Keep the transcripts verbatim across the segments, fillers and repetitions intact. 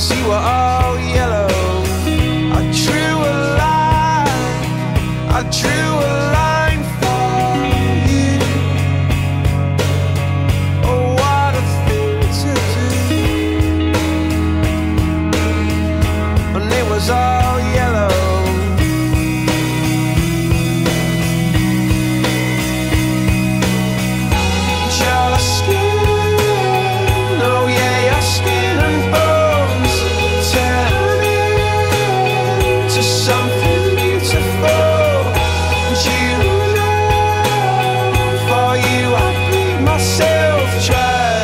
'cause you were all yellow. I drew a line, I drew a line for you. Oh, what a thing to do. And it was all yellow. Your skin, oh yeah, your skin and bones turn into something beautiful. And you know, for you I bleed myself dry.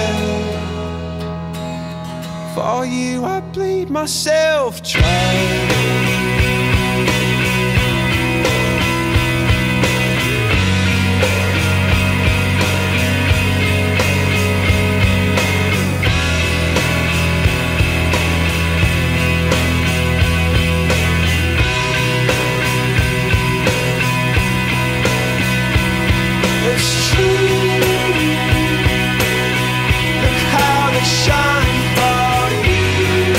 For you I bleed myself dry. It's true. Look how they shine for you.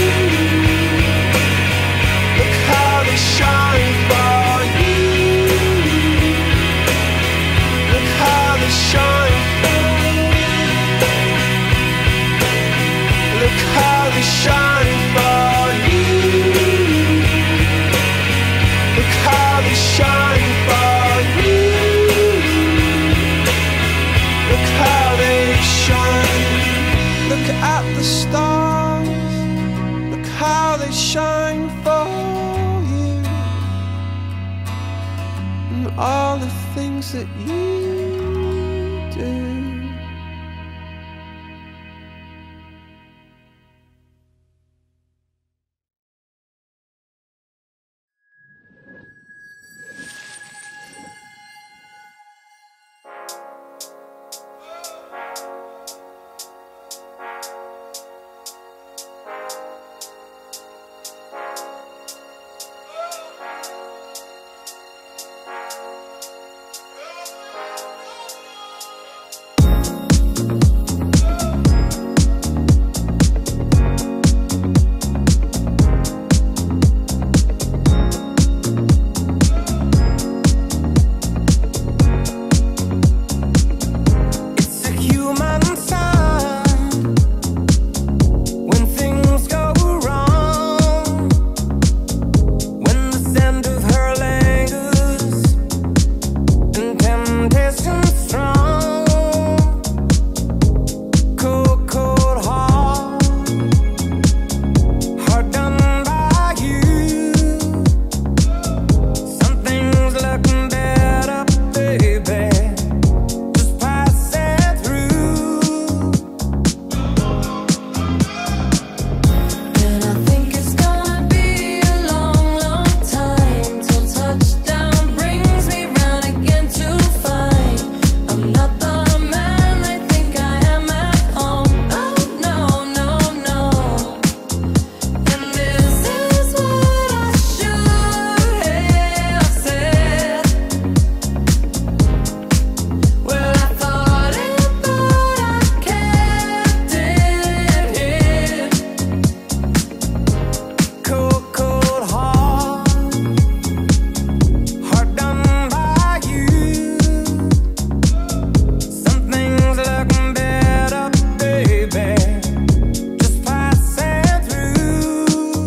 Look how they shine for you. Look how they shine for you. Look how they shine for you. Look how they shine for you. Look how they shine. Look at the stars. Look how they shine for you. And all the things that you do. It's a human sign when things go wrong, when the scent of her lingers and temptation strong. Cold, cold heart, hard done by you. Something's looking better, baby. Just passing through. And I think it's gonna be a long, long time till touchdown brings me round again to find I'm not the man they think I am at home. Oh no, no, no. And this is what I should have said. Well, I thought it, but I kept it hid. Cold, cold heart, hard done by you. Something's looking better, baby. Just passing through.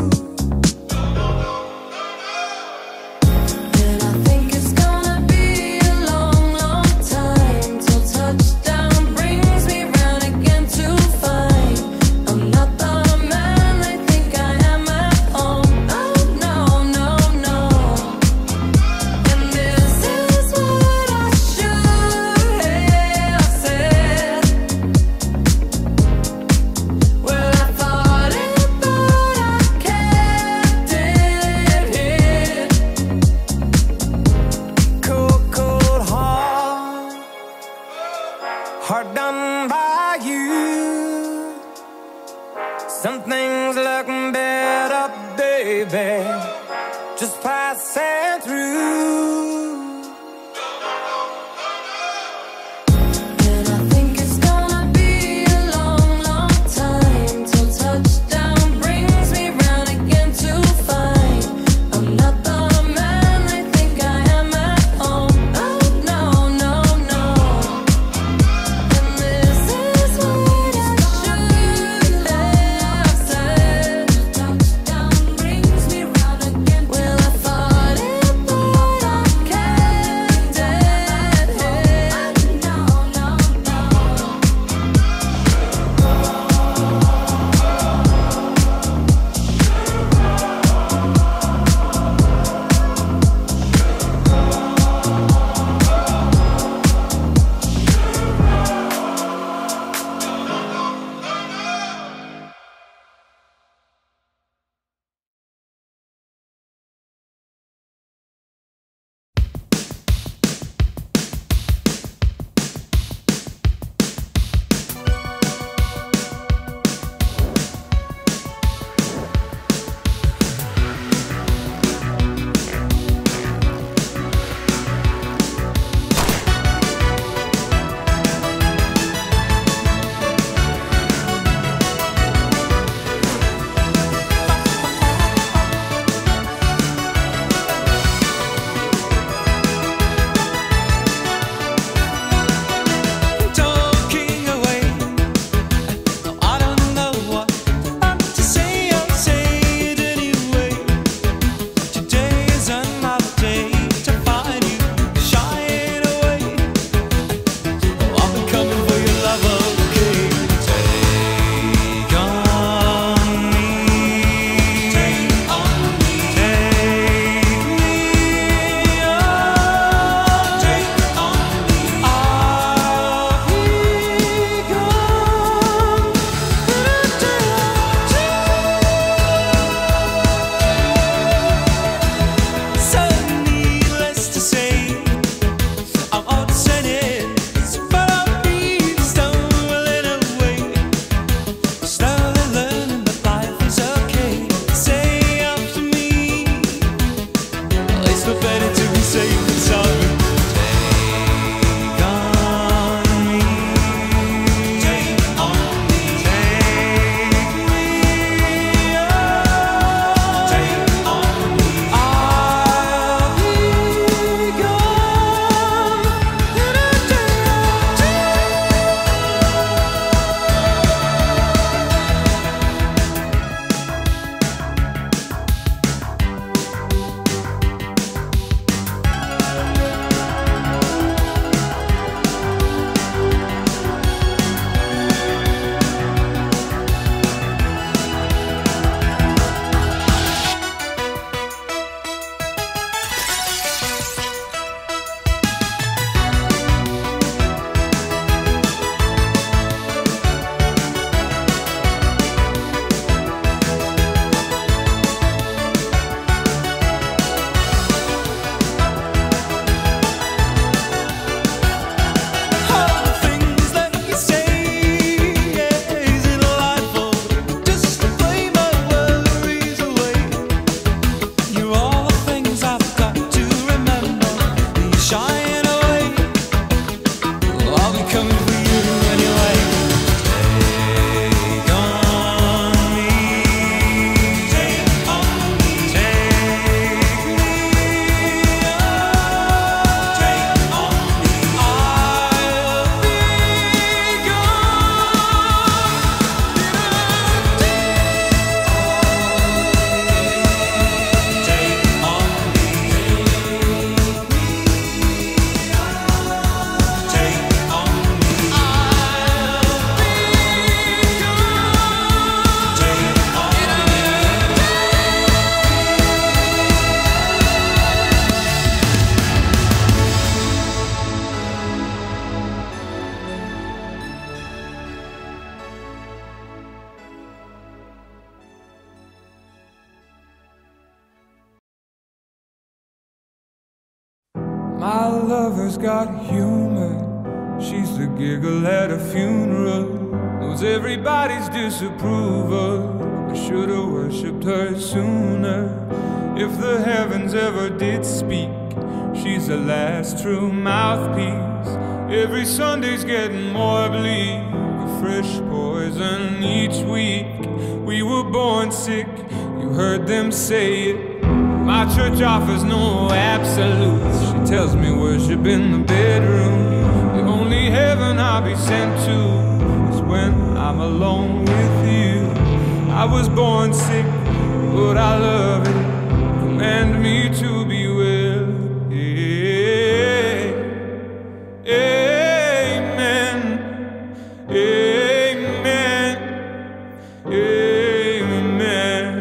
And I think it's gonna be a long, long time till touchdown brings me round again to find I'm not the man they think I am at home. Oh no, no, no. And this is what I should have said. Well, I thought it, but I kept it hid. Cold, cold heart, hard done by you. Something's looking better, baby. Just passing through. And I think it's gonna be a long, long time till touchdown brings me My lover's got humor. She's the giggle at a funeral. Knows everybody's disapproval. I should've worshipped her sooner. If the heavens ever did speak, she's the last true mouthpiece. Every Sunday's getting more bleak, a fresh poison each week. We were born sick, you heard them say it. My church offers no absolutes. She tells me worship in the bedroom. The only heaven I'll be sent to is when I'm alone with you. I was born sick, but I love it. Command me to be well. Yeah. Amen. Amen. Amen.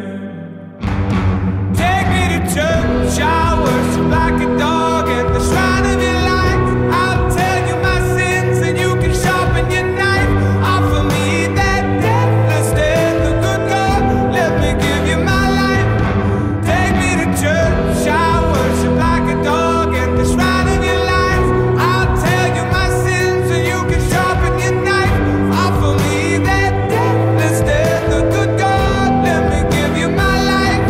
Take me to church, I worship like a dog at the shrine of your light. I'll tell you my sins and you can sharpen your knife. Offer me that deathless death, the good God, let me give you my life. Take me to church, I worship like a dog at the shrine of your light. I'll tell you my sins and you can sharpen your knife. Offer me that deathless death, the good God, let me give you my life.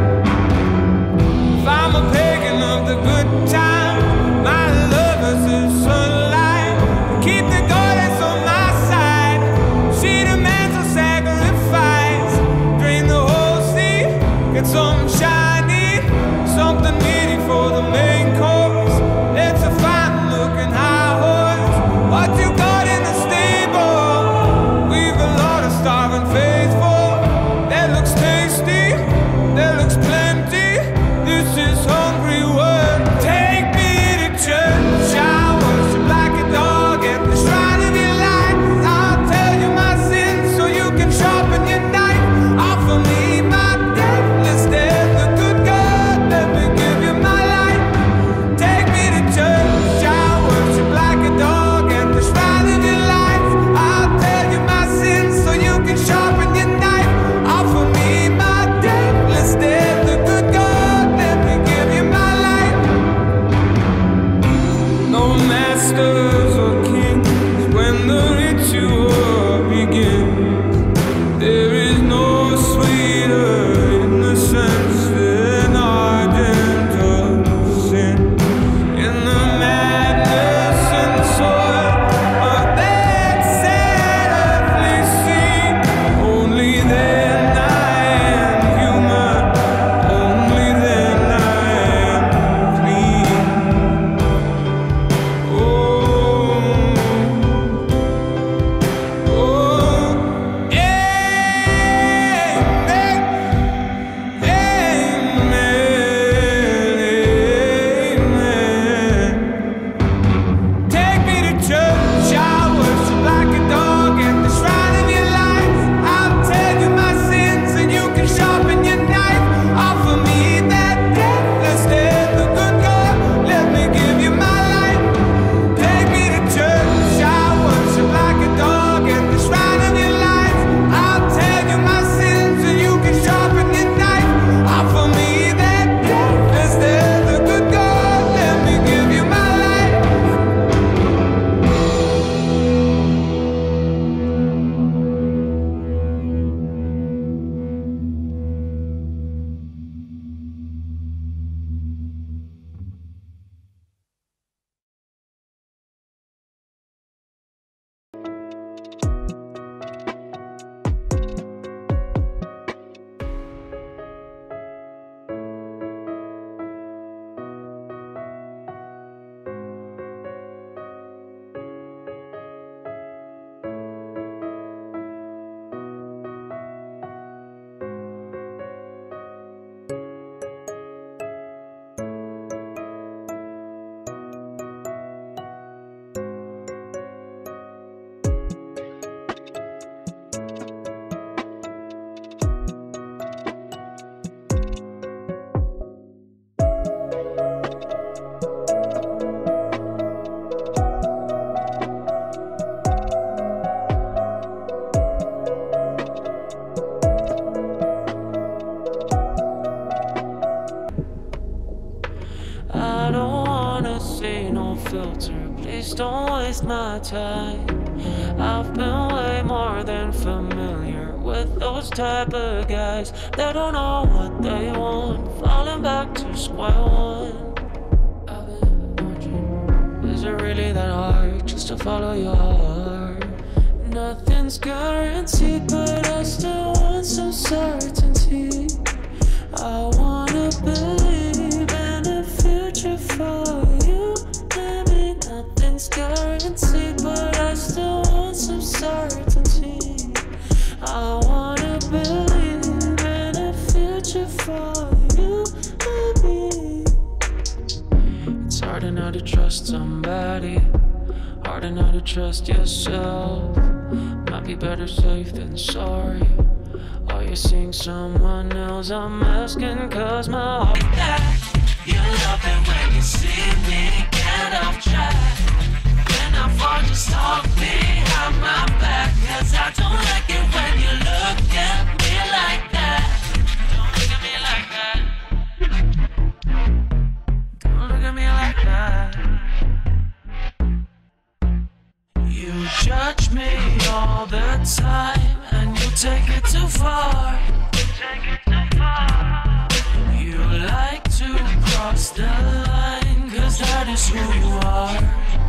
If I'm a pagan of the good time, my lover's the sunlight. Keep the goddess on my side. She demands a sacrifice. Drain the whole sea, get some shiny, something meaty for the main course. It's a fine looking high horse. What you got in the stable? We've a lot of starving faithful. That looks tasty, that looks plenty. This is hungry work. Take me to church, I worship like a dog at the shrine of your light. I'll tell you my sins so you can sharpen your knife. Offer me my deathless death, the filter. Please don't waste my time. I've been way more than familiar with those type of guys that don't know what they want, falling back to square one. I've been wondering, is it really that hard just to follow your heart? Nothing's guaranteed, but I still want some certainty. I wanna believe in a future for you. Maybe nothing's guaranteed, but I still want some certainty. I wanna believe in a future for you, maybe. It's hard enough to trust somebody, hard enough to trust yourself. Might be better safe than sorry. Are you seeing someone else? I'm asking cause my heart that you love it when you see me get off track. When I fall, just talk behind my back, cause I don't like it when you look at me like that. Don't look at me like that. Don't look at me like that. You judge me all the time, and you take it too far. Take it too far. You like to cross the line, cause that is who you are.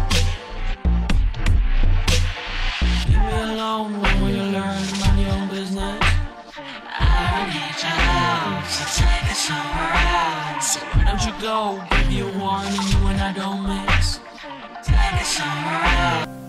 Leave me alone when we learn to mind your own business. I don't need your help, so take it somewhere else. So why don't you go, give you a warning, you and I don't mix. Take it somewhere else.